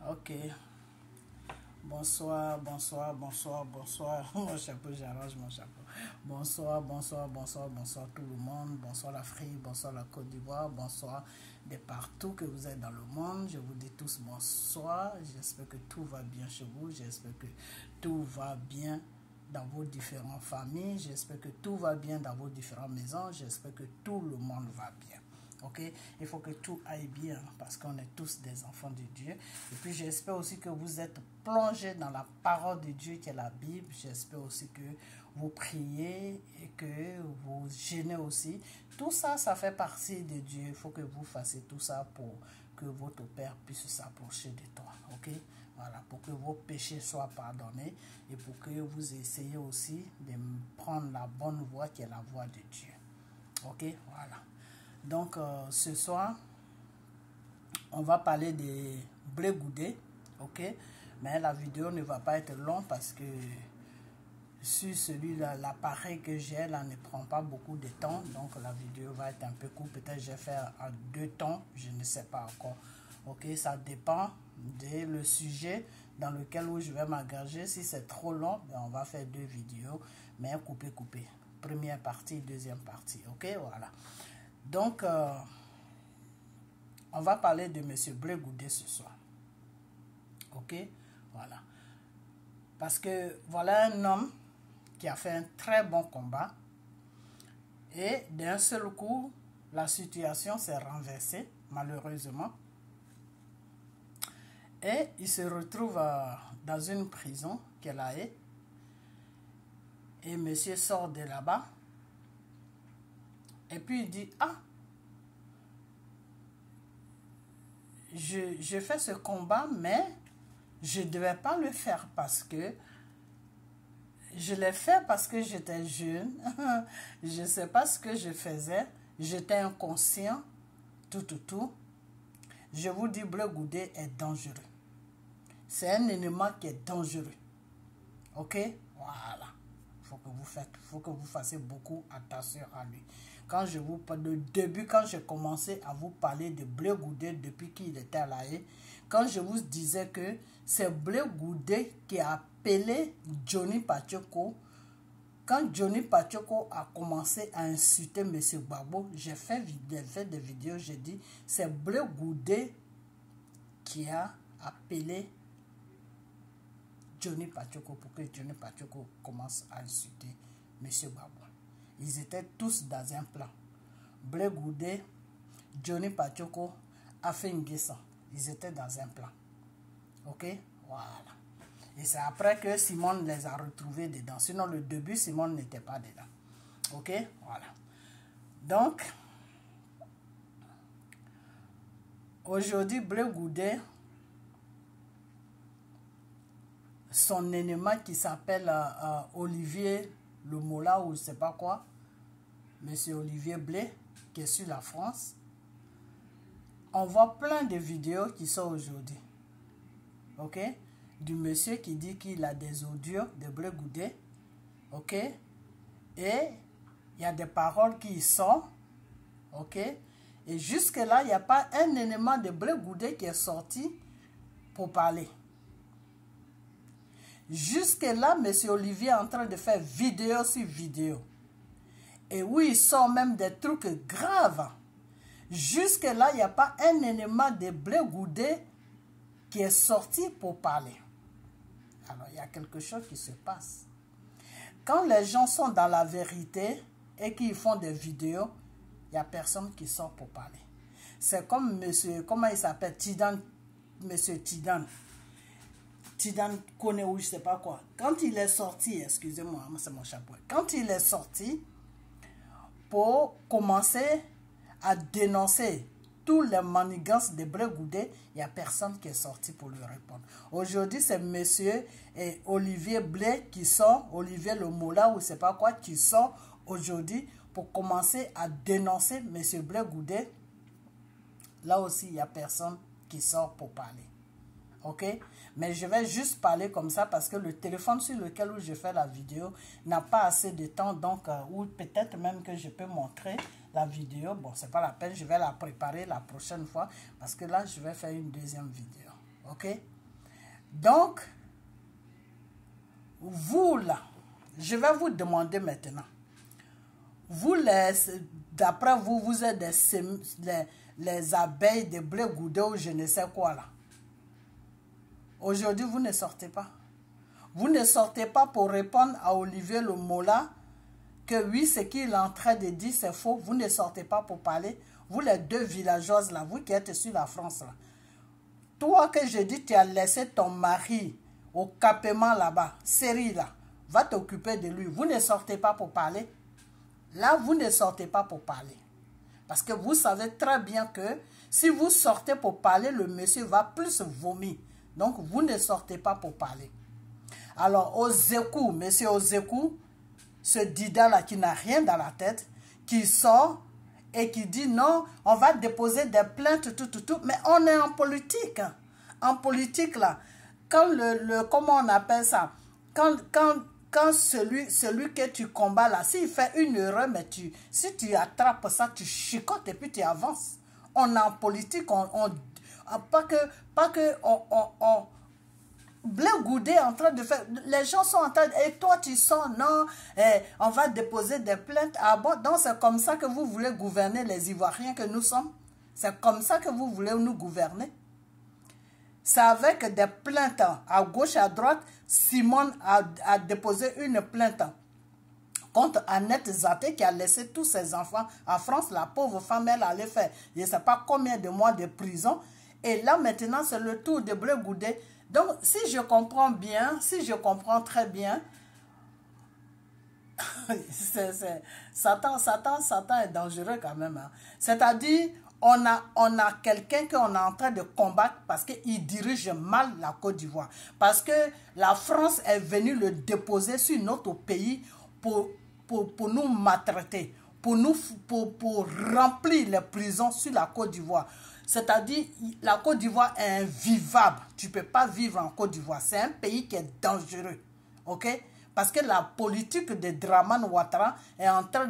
Ok. Bonsoir, bonsoir, bonsoir, bonsoir. Mon chapeau, j'arrange mon chapeau. Bonsoir, bonsoir, bonsoir, bonsoir tout le monde. Bonsoir l'Afrique, bonsoir la Côte d'Ivoire, bonsoir de partout que vous êtes dans le monde. Je vous dis tous bonsoir. J'espère que tout va bien chez vous. J'espère que tout va bien dans vos différentes familles. J'espère que tout va bien dans vos différentes maisons. J'espère que tout le monde va bien. Ok, il faut que tout aille bien parce qu'on est tous des enfants de Dieu. Et puis j'espère aussi que vous êtes plongés dans la parole de Dieu qui est la Bible. J'espère aussi que vous priez et que vous jeûnez aussi. Tout ça, ça fait partie de Dieu. Il faut que vous fassiez tout ça pour que votre Père puisse s'approcher de toi. Ok, voilà, pour que vos péchés soient pardonnés et pour que vous essayez aussi de prendre la bonne voie qui est la voie de Dieu. Ok, voilà. Donc, ce soir, on va parler de blé goudé, ok? Mais la vidéo ne va pas être longue parce que sur celui-là, l'appareil que j'ai là ne prend pas beaucoup de temps. Donc, la vidéo va être un peu courte. Peut-être je vais faire en 2 temps, je ne sais pas encore. Ok, ça dépend du sujet dans lequel je vais m'engager. Si c'est trop long, ben on va faire 2 vidéos, mais couper. Première partie, deuxième partie, ok? Voilà. Donc, on va parler de M. Blé Goudé ce soir. Ok, voilà. Parce que voilà un homme qui a fait un très bon combat. Et d'un seul coup, la situation s'est renversée, malheureusement. Et il se retrouve dans une prison qu'elle a. Et monsieur sort de là-bas. Et puis il dit, ah, je fais ce combat, mais je ne devais pas le faire parce que je l'ai fait parce que j'étais jeune. Je ne sais pas ce que je faisais. J'étais inconscient. Tout. Je vous dis, Blé Goudé est dangereux. C'est un ennemi qui est dangereux. Ok? Voilà. Faut que vous fassiez beaucoup attention à lui. Quand je vous parle de début, quand j'ai commencé à vous parler de Blé Goudé depuis qu'il était à La Haye, quand je vous disais que c'est Blé Goudé qui a appelé Johnny Pacheco, quand Johnny Pacheco a commencé à insulter M. Gbagbo, j'ai fait des vidéos, j'ai dit c'est Blé Goudé qui a appelé Johnny Pacheco pour que Johnny Pacheco commence à insulter M. Gbagbo. Ils étaient tous dans un plan. Blé Goudé, Johnny Pacheco, Afin N'Guessan. Ils étaient dans un plan. Ok? Voilà. Et c'est après que Simone les a retrouvés dedans. Sinon, le début, Simone n'était pas dedans. Ok? Voilà. Donc, aujourd'hui, Blé Goudé, son ennemi qui s'appelle Olivier Le Mola ou je ne sais pas quoi, Monsieur Olivier Blé, qui est sur la France, on voit plein de vidéos qui sont aujourd'hui. Ok? Du monsieur qui dit qu'il a des audios de Blé Goudé. Ok? Et il y a des paroles qui y sont. Ok? Et jusque-là, il n'y a pas un élément de Blé Goudé qui est sorti pour parler. Jusque-là, M. Olivier est en train de faire vidéo sur vidéo. Et oui, il sort même des trucs graves. Jusque-là, il n'y a pas un élément de Blé Goudé qui est sorti pour parler. Alors, il y a quelque chose qui se passe. Quand les gens sont dans la vérité et qu'ils font des vidéos, il n'y a personne qui sort pour parler. C'est comme monsieur, comment il s'appelle, Tidan, monsieur Tidan. Tidan connaît ou je ne sais pas quoi. Quand il est sorti, excusez-moi, c'est mon chapeau. Quand il est sorti pour commencer à dénoncer tous les manigances de Blé Goudé, il n'y a personne qui est sorti pour lui répondre. Aujourd'hui, c'est monsieur Olivier Blé qui sort, Olivier Le Mola ou je ne sais pas quoi, qui sort aujourd'hui pour commencer à dénoncer monsieur Blé Goudé. Là aussi, il n'y a personne qui sort pour parler. Ok? Mais je vais juste parler comme ça parce que le téléphone sur lequel je fais la vidéo n'a pas assez de temps. Donc, ou peut-être même que je peux montrer la vidéo. Bon, c'est pas la peine. Je vais la préparer la prochaine fois parce que là, je vais faire une deuxième vidéo. Ok? Donc, vous là, je vais vous demander maintenant. Vous, d'après vous, vous êtes les abeilles de blé goudé ou je ne sais quoi là. Aujourd'hui, vous ne sortez pas. Vous ne sortez pas pour répondre à Olivier Le Mola que oui, ce qu'il est en train de dire, c'est faux. Vous ne sortez pas pour parler. Vous, les deux villageoises là, vous qui êtes sur la France là. Toi que je dis, tu as laissé ton mari au campement là-bas, série là, va t'occuper de lui. Vous ne sortez pas pour parler. Là, vous ne sortez pas pour parler. Parce que vous savez très bien que si vous sortez pour parler, le monsieur va plus vomir. Donc, vous ne sortez pas pour parler. Alors, Ozekou, monsieur Ozekou, ce Dida-là qui n'a rien dans la tête, qui sort et qui dit non, on va déposer des plaintes, tout. Mais on est en politique. En politique, là, quand comment on appelle ça? Quand celui que tu combats là, s'il fait une erreur, mais si tu attrapes ça, tu chicotes et puis tu avances. On est en politique, pas que Blé Goudé est en train de faire, les gens sont en train, et toi tu sens, non, on va déposer des plaintes. Ah bon, donc c'est comme ça que vous voulez gouverner les Ivoiriens que nous sommes? C'est comme ça que vous voulez nous gouverner? C'est avec des plaintes à gauche et à droite. Simone a déposé une plainte contre Annette Zaté qui a laissé tous ses enfants en France. La pauvre femme, elle allait faire je ne sais pas combien de mois de prison. Et là maintenant, c'est le tour de Blé Goudé. Donc, si je comprends bien, si je comprends très bien, Satan est dangereux quand même. Hein. C'est-à-dire, on a quelqu'un qu'on est en train de combattre parce qu'il dirige mal la Côte d'Ivoire. Parce que la France est venue le déposer sur notre pays pour nous maltraiter, pour remplir les prisons sur la Côte d'Ivoire. C'est-à-dire, la Côte d'Ivoire est invivable. Tu ne peux pas vivre en Côte d'Ivoire. C'est un pays qui est dangereux. OK? Parce que la politique de Dramane Ouattara est en train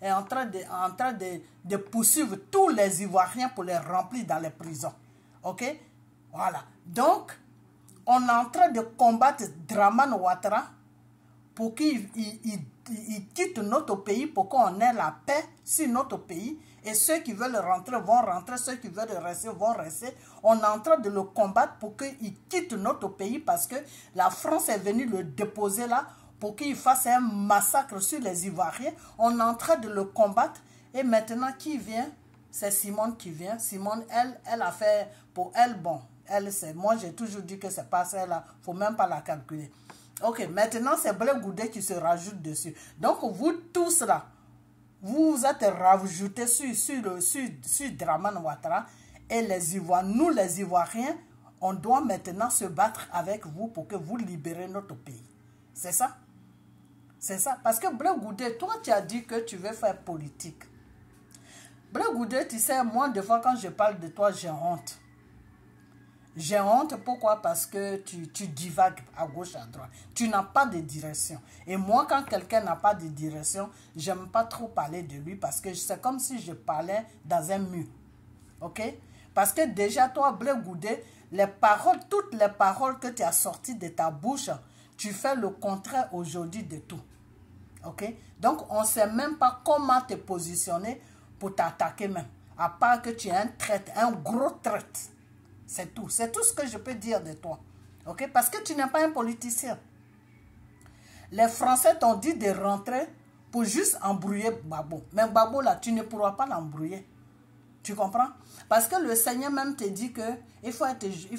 de poursuivre tous les Ivoiriens pour les remplir dans les prisons. OK? Voilà. Donc, on est en train de combattre Dramane Ouattara pour qu'il quitte notre pays, pour qu'on ait la paix sur notre pays. Et ceux qui veulent rentrer vont rentrer, ceux qui veulent rester vont rester. On est en train de le combattre pour qu'il quitte notre pays parce que la France est venue le déposer là pour qu'il fasse un massacre sur les Ivoiriens. On est en train de le combattre. Et maintenant, qui vient? C'est Simone qui vient. Simone, elle a fait, pour elle, bon, elle, c'est, moi j'ai toujours dit que c'est pas celle-là, il ne faut même pas la calculer. Ok, maintenant c'est Blé Goudé qui se rajoute dessus. Donc vous tous là, vous êtes rajoutés sur Dramane Ouattara et les Ivoiriens, nous les Ivoiriens, on doit maintenant se battre avec vous pour que vous libérez notre pays. C'est ça? C'est ça. Parce que Blé Goudé, toi tu as dit que tu veux faire politique. Blé Goudé, tu sais, moi des fois quand je parle de toi, j'ai honte. J'ai honte, pourquoi? Parce que tu divagues à gauche, à droite. Tu n'as pas de direction. Et moi, quand quelqu'un n'a pas de direction, j'aime pas trop parler de lui parce que c'est comme si je parlais dans un mur. Ok? Parce que déjà, toi, Blé Goudé, toutes les paroles que tu as sorties de ta bouche, tu fais le contraire aujourd'hui de tout. Ok? Donc, on ne sait même pas comment te positionner pour t'attaquer même. À part que tu es un traître, un gros traître. C'est tout. C'est tout ce que je peux dire de toi. Ok? Parce que tu n'es pas un politicien. Les Français t'ont dit de rentrer pour juste embrouiller Gbagbo. Mais Gbagbo, là, tu ne pourras pas l'embrouiller. Tu comprends? Parce que le Seigneur même te dit que il faut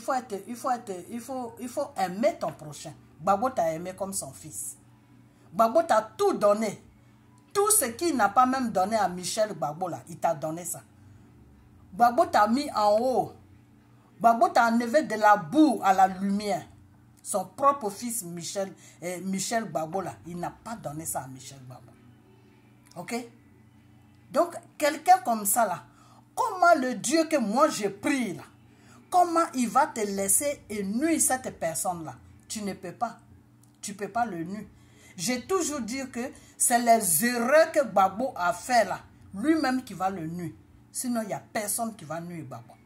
aimer ton prochain. Gbagbo t'a aimé comme son fils. Gbagbo t'a tout donné. Tout ce qu'il n'a pas même donné à Michel Gbagbo, là, il t'a donné ça. Gbagbo t'a mis en haut. Gbagbo t'a enlevé de la boue à la lumière. Son propre fils Michel Gbagbo, là, il n'a pas donné ça à Michel Gbagbo. Ok? Donc, quelqu'un comme ça, là, comment le Dieu que moi je prie, là, comment il va te laisser et nuire cette personne-là? Tu ne peux pas. Tu ne peux pas le nuire. J'ai toujours dit que c'est les erreurs que Gbagbo a fait, là, lui-même qui va le nuire. Sinon, il n'y a personne qui va nuire Gbagbo.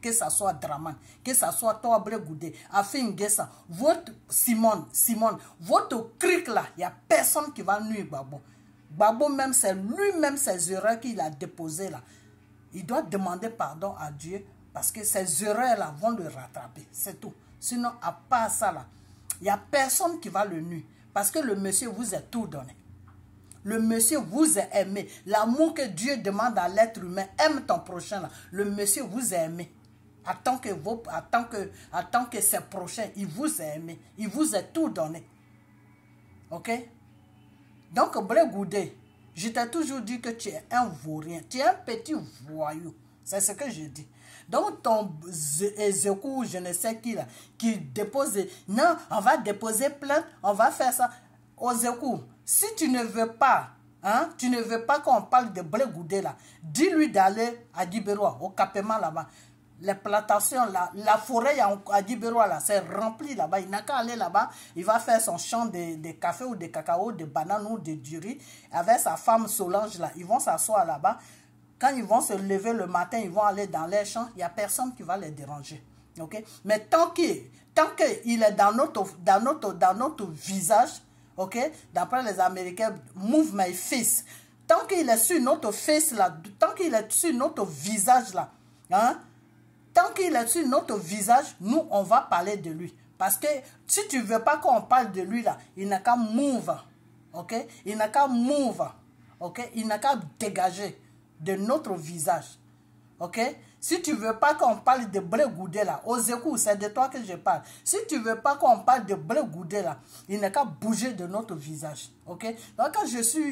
que ça soit Draman, que ça soit toi, Blé Goudé, Afin Gessa, votre Simone, votre cric là, il n'y a personne qui va nuire Gbagbo. Gbagbo même, c'est lui-même ses erreurs qu'il a déposées là. Il doit demander pardon à Dieu parce que ces erreurs là vont le rattraper, c'est tout. Sinon, à part ça là, il n'y a personne qui va le nuire parce que le monsieur vous a tout donné. Le monsieur vous a aimé. L'amour que Dieu demande à l'être humain, aime ton prochain là. Le monsieur vous a aimé. Attends que ses prochains, il vous a aimé. Il vous a tout donné. Ok? Donc, Blé Goudé, je t'ai toujours dit que tu es un vaurien. Tu es un petit voyou. C'est ce que je dis. Donc, ton Ezekou, je ne sais qui là, qui dépose... Non, on va déposer plainte, on va faire ça. Ezekou, si tu ne veux pas, hein, tu ne veux pas qu'on parle de Blé Goudé là, dis-lui d'aller à Djiberoa, au Capement là-bas. Les plantations, la forêt à Djiberoa là, c'est rempli là-bas. Il n'a qu'à aller là-bas, il va faire son champ de café ou de cacao, de bananes ou de duri avec sa femme Solange là. Ils vont s'asseoir là-bas. Quand ils vont se lever le matin, ils vont aller dans les champs, il n'y a personne qui va les déranger. Okay? Mais tant qu'il est dans notre visage, ok, d'après les Américains, move my face. Tant qu'il est sur notre face là, tant qu'il est sur notre visage là, hein, tant qu'il est sur notre visage, nous on va parler de lui. Parce que si tu ne veux pas qu'on parle de lui là, il n'a qu'à move, ok, il n'a qu'à move, ok, il n'a qu'à dégager de notre visage, ok. Si tu ne veux pas qu'on parle de Blé Goudé là, Ezekou, c'est de toi que je parle. Si tu ne veux pas qu'on parle de Blé Goudé là, il n'a qu'à bouger de notre visage. Ok? Donc quand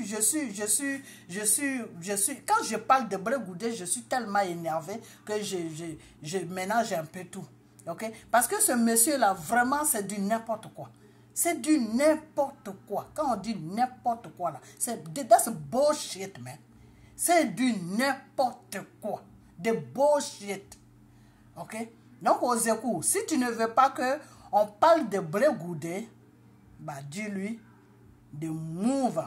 quand je parle de Blé Goudé, je suis tellement énervé que je ménage un peu tout. Ok? Parce que ce monsieur là, vraiment, c'est du n'importe quoi. C'est du n'importe quoi. Quand on dit n'importe quoi là, that's bullshit, man. C'est du n'importe quoi. De bullshit. Ok? Donc, Ezekou, si tu ne veux pas qu'on parle de Blé Goudé, bah, dis-lui de move.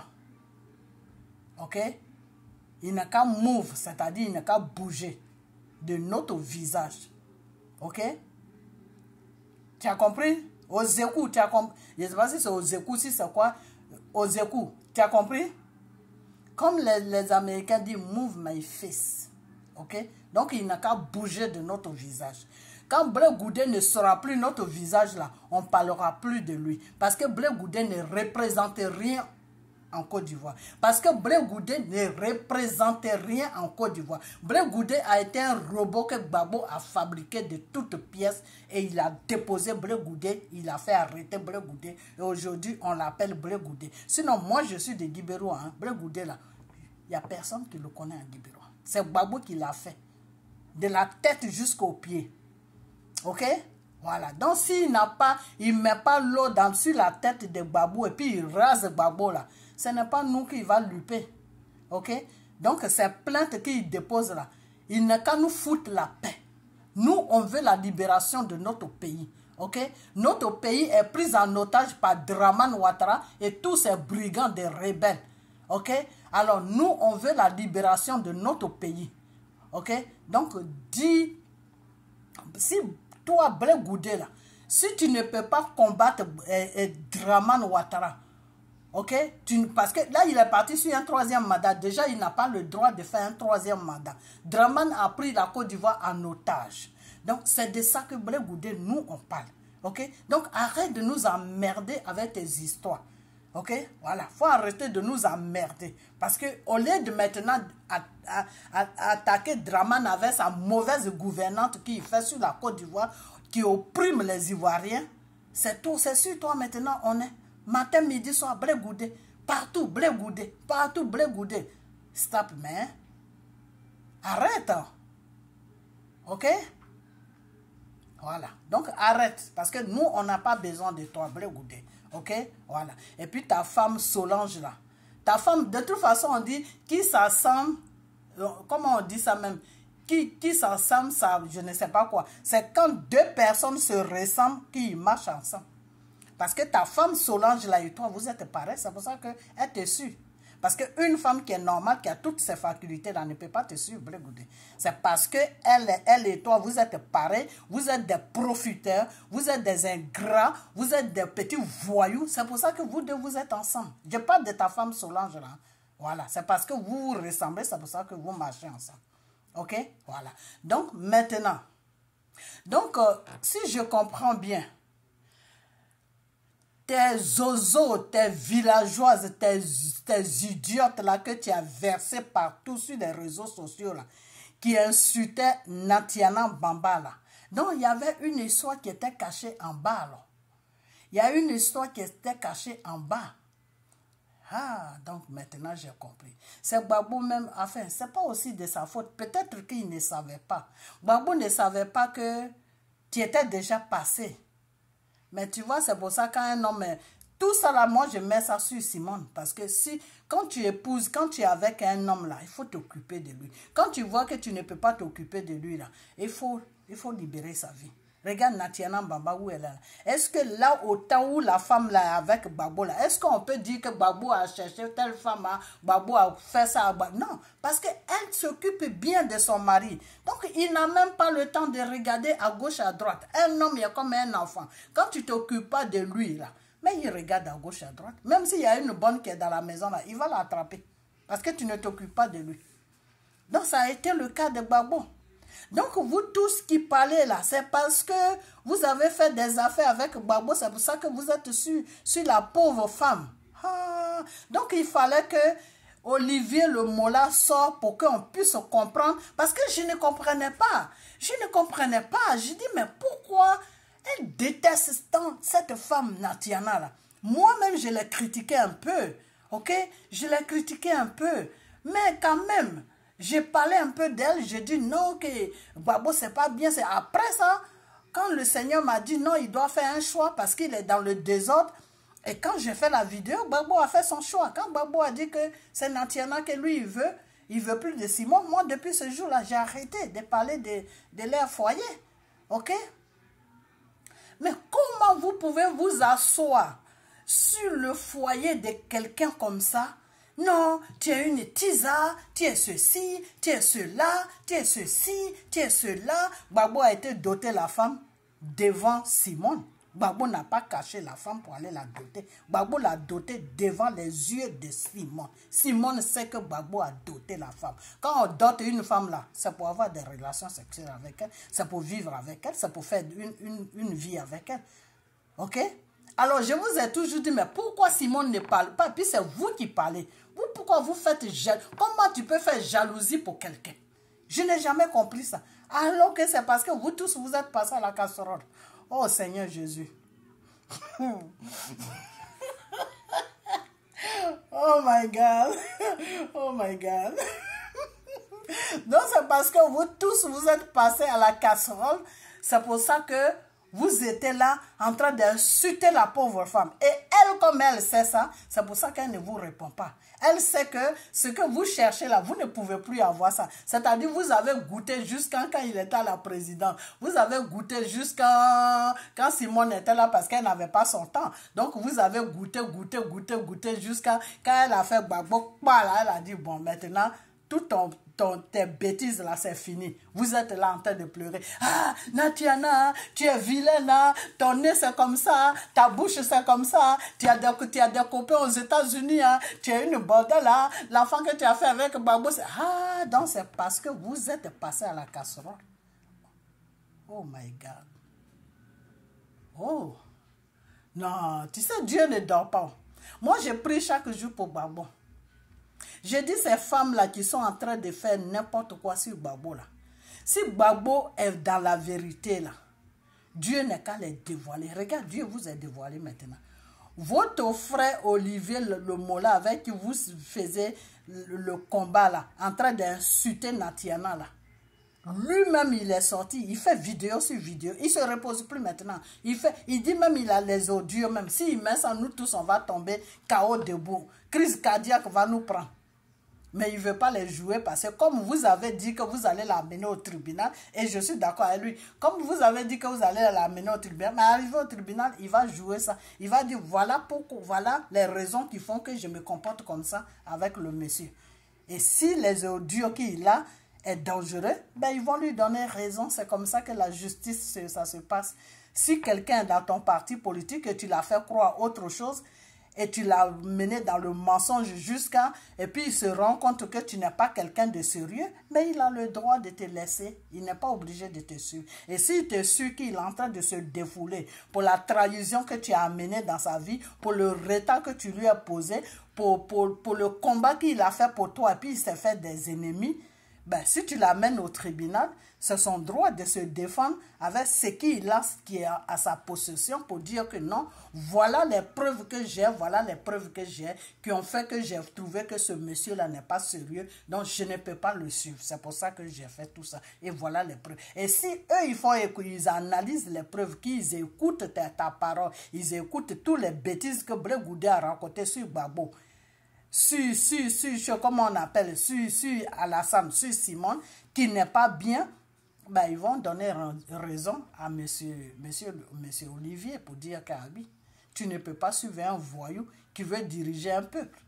Ok? Il n'a qu'à move, c'est-à-dire il n'a qu'à bouger de notre visage. Ok? Tu as compris? Ezekou, tu as compris? Je ne sais pas si c'est Ezekou, si c'est quoi. Ezekou, tu as compris? Comme les Américains disent, move my face. Ok? Donc, il n'a qu'à bouger de notre visage. Quand Blé Goudé ne sera plus notre visage là, on ne parlera plus de lui. Parce que Blé Goudé ne représente rien en Côte d'Ivoire. Parce que Blé Goudé ne représente rien en Côte d'Ivoire. Blé Goudé a été un robot que Gbagbo a fabriqué de toutes pièces et il a déposé Blé Goudé, il a fait arrêter Blé Goudé et aujourd'hui on l'appelle Blé Goudé. Sinon moi je suis de Djiberoa, hein. Blé Goudé là, il n'y a personne qui le connaît à Djiberoa. C'est Gbagbo qui l'a fait. De la tête jusqu'aux pieds. Ok? Voilà. Donc s'il n'a pas, il ne met pas l'eau sur la tête de Gbagbo et puis il rase Gbagbo là, ce n'est pas nous qui va luper. Ok? Donc ces plaintes qu'il dépose là, il n'a qu'à nous foutre la paix. Nous, on veut la libération de notre pays. Ok? Notre pays est pris en otage par Draman Ouattara et tous ces brigands des rebelles. Ok? Alors nous, on veut la libération de notre pays. Ok? Donc dis, si toi, Blé Goudé là, si tu ne peux pas combattre Draman Ouattara, ok, parce que là, il est parti sur un troisième mandat. Déjà, il n'a pas le droit de faire un troisième mandat. Draman a pris la Côte d'Ivoire en otage. Donc, c'est de ça que Blé Goudé, nous, on parle. Ok? Donc, arrête de nous emmerder avec tes histoires. Ok? Voilà. Il faut arrêter de nous emmerder. Parce qu'au lieu de maintenant attaquer Draman avec sa mauvaise gouvernante qu'il fait sur la Côte d'Ivoire, qui opprime les Ivoiriens, c'est tout. C'est sur toi maintenant, on est. Matin, midi, soir, Blé Goudé. Partout, Blé Goudé. Partout, Blé Goudé. Stop, man. Arrête. Ok? Voilà. Donc, arrête. Parce que nous, on n'a pas besoin de toi, Blé Goudé. Ok? Voilà. Et puis, ta femme Solange, là. Ta femme, de toute façon, on dit, qui s'assemble, comment on dit ça même? Qui s'assemble, ça, je ne sais pas quoi. C'est quand deux personnes se ressemblent, qui marchent ensemble. Parce que ta femme Solange là et toi, vous êtes pareils, c'est pour ça qu'elle te suit. Parce qu'une femme qui est normale, qui a toutes ses facultés-là, ne peut pas te suivre. C'est parce que elle et toi, vous êtes pareils, vous êtes des profiteurs, vous êtes des ingrats, vous êtes des petits voyous. C'est pour ça que vous deux, vous êtes ensemble. Je parle de ta femme Solange, là. Voilà, c'est parce que vous vous ressemblez, c'est pour ça que vous marchez ensemble. Ok? Voilà. Donc, maintenant, si je comprends bien, tes zozos, tes villageoises, tes idiotes là que tu as versés partout sur les réseaux sociaux là, qui insultaient Natiana Bamba là. Donc, il y avait une histoire qui était cachée en bas là. Il y a une histoire qui était cachée en bas. Ah, donc maintenant j'ai compris. C'est Gbagbo même, enfin, c'est pas aussi de sa faute. Peut-être qu'il ne savait pas. Gbagbo ne savait pas que tu étais déjà passé. Mais tu vois, c'est pour ça qu'un homme... Tout ça là, moi je mets ça sur Simone. Parce que si, quand tu épouses, quand tu es avec un homme là, il faut t'occuper de lui. Quand tu vois que tu ne peux pas t'occuper de lui là, il faut libérer sa vie. Regarde Natiana Bamba où elle est. Est-ce que là, au temps où la femme là avec Gbagbo là, est-ce qu'on peut dire que Gbagbo a cherché telle femme, hein, Gbagbo a fait ça? Non, parce qu'elle s'occupe bien de son mari. Donc, il n'a même pas le temps de regarder à gauche, à droite. Un homme, il est comme un enfant. Quand tu ne t'occupes pas de lui là, mais il regarde à gauche, à droite. Même s'il y a une bonne qui est dans la maison là, il va l'attraper. Parce que tu ne t'occupes pas de lui. Donc, ça a été le cas de Gbagbo. Donc, vous tous qui parlez là, c'est parce que vous avez fait des affaires avec Gbagbo, c'est pour ça que vous êtes sur la pauvre femme. Ah, donc, il fallait que Olivier Le Mola sorte pour qu'on puisse comprendre, parce que je ne comprenais pas. Je ne comprenais pas. Je dis, mais pourquoi elle déteste tant cette femme Natiana là? Moi-même, je l'ai critiqué un peu, ok? Je l'ai critiqué un peu, mais quand même... J'ai parlé un peu d'elle, j'ai dit non, que Gbagbo c'est pas bien. C'est après ça, quand le Seigneur m'a dit non, il doit faire un choix parce qu'il est dans le désordre. Et quand j'ai fait la vidéo, Gbagbo a fait son choix. Quand Gbagbo a dit que c'est Natiana que lui il veut plus de Simon. Moi, depuis ce jour-là, j'ai arrêté de parler de leur foyer. Ok? Mais comment vous pouvez vous asseoir sur le foyer de quelqu'un comme ça? Non, tu es une tisa, tu es ceci, tu es cela, tu es ceci, tu es cela. Gbagbo a été doté la femme devant Simone. Gbagbo n'a pas caché la femme pour aller la doter. Gbagbo l'a dotée devant les yeux de Simone. Simone sait que Gbagbo a doté la femme. Quand on dote une femme là, c'est pour avoir des relations sexuelles avec elle, c'est pour vivre avec elle, c'est pour faire une vie avec elle. Ok? Alors, je vous ai toujours dit, mais pourquoi Simone ne parle pas? Puis c'est vous qui parlez. Vous, pourquoi vous faites jalousie? Comment tu peux faire jalousie pour quelqu'un? Je n'ai jamais compris ça. Alors que c'est parce que vous tous, vous êtes passés à la casserole. Oh Seigneur Jésus. Oh my God. Oh my God. Donc c'est parce que vous tous, vous êtes passés à la casserole. C'est pour ça que vous étiez là en train d'insulter la pauvre femme. Et elle, comme elle sait ça, c'est pour ça qu'elle ne vous répond pas. Elle sait que ce que vous cherchez là, vous ne pouvez plus avoir ça. C'est-à-dire, vous avez goûté jusqu'à quand il était à la présidence. Vous avez goûté jusqu'à quand Simone était là parce qu'elle n'avait pas son temps. Donc, vous avez goûté jusqu'à quand elle a fait Gbagbo. Elle a dit, bon, maintenant, tout tes bêtises là, c'est fini. Vous êtes là en train de pleurer. Ah, Natiana, tu es vilaine, hein? Ton nez c'est comme ça, ta bouche c'est comme ça, tu as des copains aux États-Unis, hein? Tu es une bordel là, l'enfant que tu as fait avec Gbagbo, c'est... Ah, donc c'est parce que vous êtes passé à la casserole. Oh my God. Oh. Non, tu sais, Dieu ne dort pas. Moi, je prie chaque jour pour Gbagbo. Je dis ces femmes-là qui sont en train de faire n'importe quoi sur Gbagbo là. Si Gbagbo est dans la vérité là, Dieu n'est qu'à les dévoiler. Regarde, Dieu vous a dévoilé maintenant. Votre frère Olivier Le Mola avec qui vous faisiez le combat là, en train d'insulter Natiana là. Lui-même, il est sorti, il fait vidéo sur vidéo. Il ne se repose plus maintenant. Il dit même il a les audios même. S'il met ça, nous tous, on va tomber KO debout. Crise cardiaque va nous prendre. Mais il ne veut pas les jouer parce que comme vous avez dit que vous allez l'amener au tribunal, et je suis d'accord avec lui, comme vous avez dit que vous allez l'amener au tribunal, mais arrivé au tribunal, il va jouer ça. Il va dire, voilà pourquoi, voilà les raisons qui font que je me comporte comme ça avec le monsieur. Et si les audios qu'il a est dangereux, ben ils vont lui donner raison. C'est comme ça que la justice, ça se passe. Si quelqu'un est dans ton parti politique et tu l'as fait croire autre chose, et tu l'as mené dans le mensonge jusqu'à... Et puis il se rend compte que tu n'es pas quelqu'un de sérieux, mais il a le droit de te laisser. Il n'est pas obligé de te suivre. Et s'il te suit qu'il est en train de se défouler pour la trahison que tu as amenée dans sa vie, pour le retard que tu lui as posé, pour le combat qu'il a fait pour toi, et puis il s'est fait des ennemis, ben, si tu l'amènes au tribunal, c'est son droit de se défendre avec ce qu'il a qui est à sa possession pour dire que non, voilà les preuves que j'ai, voilà les preuves que j'ai qui ont fait que j'ai trouvé que ce monsieur-là n'est pas sérieux, donc je ne peux pas le suivre. C'est pour ça que j'ai fait tout ça. Et voilà les preuves. Et si eux, ils analysent les preuves, qu'ils écoutent ta parole, ils écoutent toutes les bêtises que Blé Goudé a racontées sur Gbagbo, comment on appelle, sur Alassane, sur Simone, qui n'est pas bien, ben, ils vont donner raison à monsieur Olivier pour dire qu'Abi, tu ne peux pas suivre un voyou qui veut diriger un peuple.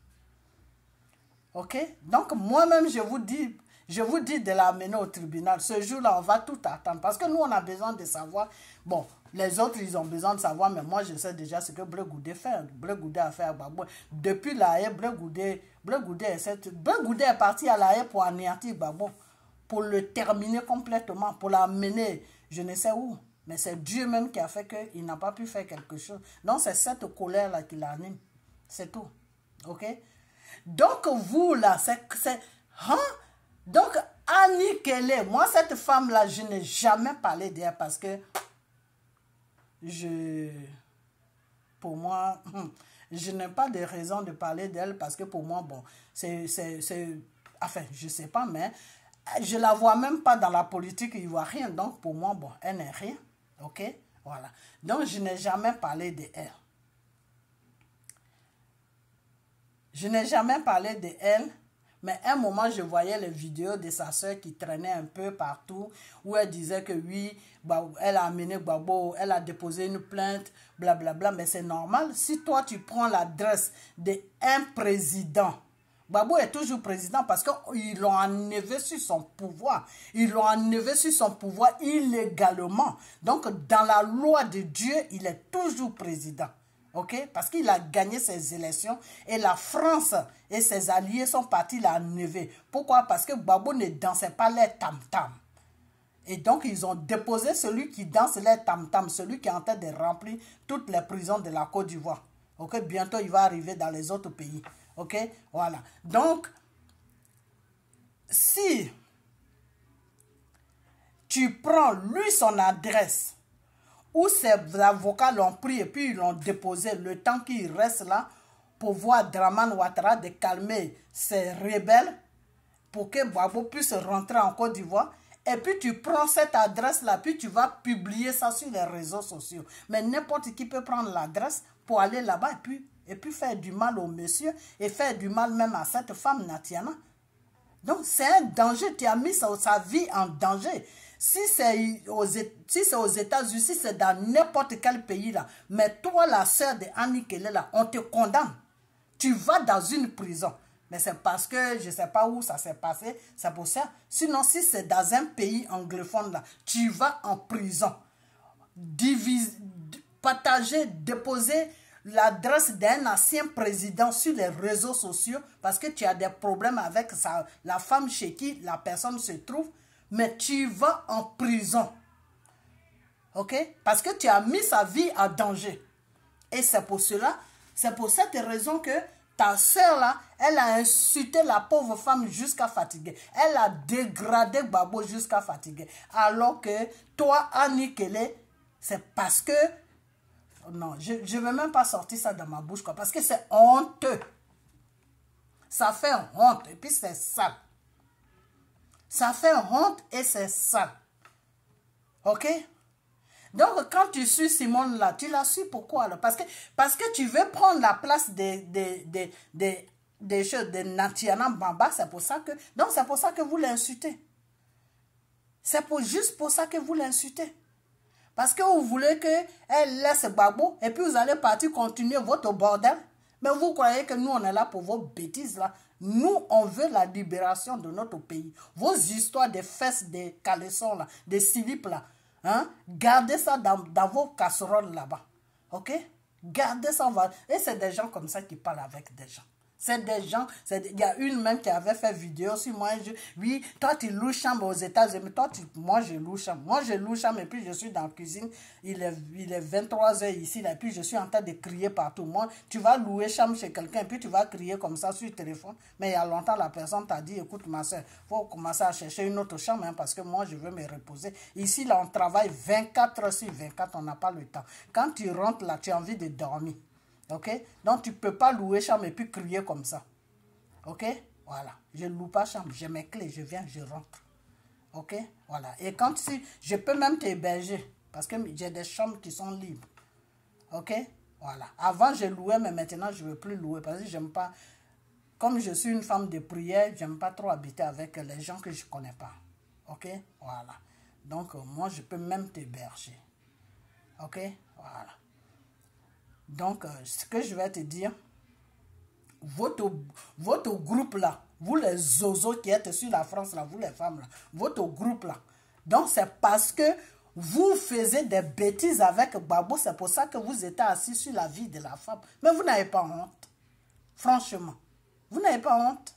Ok? Donc, moi-même, je vous dis de l'amener au tribunal. Ce jour-là, on va tout attendre. Parce que nous, on a besoin de savoir. Bon, les autres, ils ont besoin de savoir, mais moi, je sais déjà ce que Blé Goudé fait. Blé Goudé a fait à Gbagbo. Depuis la haie, Blé Goudé est parti à la haie pour anéantir Gbagbo, pour le terminer complètement, pour l'amener je ne sais où. Mais c'est Dieu même qui a fait qu'il n'a pas pu faire quelque chose. Donc, c'est cette colère-là qui l'anime. C'est tout. Ok? Donc, vous, là, hein? Donc, Annie Kelly, moi, cette femme-là, je n'ai jamais parlé d'elle parce que pour moi, je n'ai pas de raison de parler d'elle parce que pour moi, bon, enfin, je ne sais pas, mais je ne la vois même pas dans la politique ivoirienne. Donc, pour moi, bon, elle n'est rien. Ok? Voilà. Donc, je n'ai jamais parlé d'elle. Je n'ai jamais parlé d'elle. Mais à un moment, je voyais les vidéos de sa soeur qui traînait un peu partout, où elle disait que oui, elle a amené Gbagbo, elle a déposé une plainte, blablabla. Mais c'est normal. Si toi, tu prends l'adresse d'un président, Gbagbo est toujours président parce qu'ils l'ont enlevé sur son pouvoir. Ils l'ont enlevé sur son pouvoir illégalement. Donc, dans la loi de Dieu, il est toujours président. Ok? Parce qu'il a gagné ses élections et la France et ses alliés sont partis l'enlever. Pourquoi? Parce que Gbagbo ne dansait pas les tam-tam. Et donc, ils ont déposé celui qui danse les tam-tam, celui qui est en train de remplir toutes les prisons de la Côte d'Ivoire. Ok? Bientôt, il va arriver dans les autres pays. Ok? Voilà. Donc, si tu prends lui son adresse, où ses avocats l'ont pris et puis ils l'ont déposé le temps qu'il reste là pour voir Dramane Ouattara de calmer ses rebelles pour que Gbagbo puisse rentrer en Côte d'Ivoire. Et puis tu prends cette adresse-là, puis tu vas publier ça sur les réseaux sociaux. Mais n'importe qui peut prendre l'adresse pour aller là-bas et puis faire du mal au monsieur et faire du mal même à cette femme Natiana. Donc c'est un danger, tu as mis sa vie en danger. Si c'est aux États-Unis, si c'est dans n'importe quel pays là, mais toi, la sœur de Annie Kelly là, on te condamne. Tu vas dans une prison. Mais c'est parce que je ne sais pas où ça s'est passé, c'est pour ça. Sinon, si c'est dans un pays anglophone là, tu vas en prison. Partager, déposer l'adresse d'un ancien président sur les réseaux sociaux parce que tu as des problèmes avec la femme chez qui la personne se trouve. Mais tu vas en prison. Ok? Parce que tu as mis sa vie en danger. Et c'est pour cela, c'est pour cette raison que ta soeur là, elle a insulté la pauvre femme jusqu'à fatiguer. Elle a dégradé Gbagbo jusqu'à fatiguer. Alors que toi, Annie Kelly, c'est parce que... Non, je ne veux même pas sortir ça dans ma bouche, quoi, parce que c'est honteux. Ça fait honte et puis c'est sale. Ça fait honte et c'est sale. Ok? Donc, quand tu suis Simone là, tu la suis pourquoi? Parce que tu veux prendre la place des des choses de Natiana Bamba, c'est pour ça que... Donc, c'est pour ça que vous l'insultez. C'est juste pour ça que vous l'insultez. Parce que vous voulez qu'elle laisse Gbagbo et puis vous allez partir continuer votre bordel. Mais vous croyez que nous, on est là pour vos bêtises là? Nous, on veut la libération de notre pays. Vos histoires des fesses, des caleçons là, des slips là, hein? Gardez ça dans vos casseroles là-bas. Ok? Gardez ça. Et c'est des gens comme ça qui parlent avec des gens. C'est des gens, il y a une même qui avait fait vidéo sur moi. Oui, toi tu loues chambre aux États-Unis, moi je loue chambre. Moi je loue chambre et puis je suis dans la cuisine. Il est 23 h ici, là, et puis je suis en train de crier partout. Moi, tu vas louer chambre chez quelqu'un et puis tu vas crier comme ça sur le téléphone. Mais il y a longtemps, la personne t'a dit, écoute ma soeur, il faut commencer à chercher une autre chambre hein, parce que moi je veux me reposer. Ici, là, on travaille 24 h sur 24, on n'a pas le temps. Quand tu rentres là, tu as envie de dormir. Ok? Donc, tu ne peux pas louer chambre et puis crier comme ça. Ok? Voilà. Je ne loue pas chambre. J'ai mes clés. Je viens, je rentre. Ok? Voilà. Et quand je peux même t'héberger. Parce que j'ai des chambres qui sont libres. Ok? Voilà. Avant, je louais, mais maintenant, je ne veux plus louer. Parce que j'aime pas... Comme je suis une femme de prière, je n'aime pas trop habiter avec les gens que je ne connais pas. Ok? Voilà. Donc, moi, je peux même t'héberger. Ok? Voilà. Donc, ce que je vais te dire, votre groupe là, vous les zozos qui êtes sur la France là, vous les femmes là, votre groupe là, donc c'est parce que vous faisiez des bêtises avec Gbagbo, c'est pour ça que vous êtes assis sur la vie de la femme. Mais vous n'avez pas honte. Franchement, vous n'avez pas honte.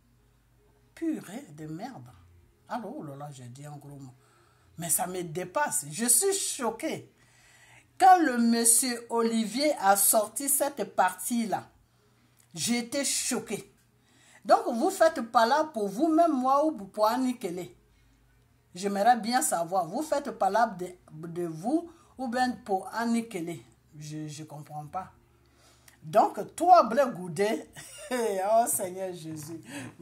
Purée de merde. Alors, oh là là, j'ai dit un gros mot. Mais ça me dépasse. Je suis choquée. Quand le monsieur Olivier a sorti cette partie-là, j'ai été choquée. Donc, vous ne faites pas là pour vous-même, moi, ou pour Annie Kelly. J'aimerais bien savoir. Vous ne faites pas là de vous ou bien pour Annie Kelly. Je ne comprends pas. Donc, toi, Blé Goudé, oh Seigneur Jésus.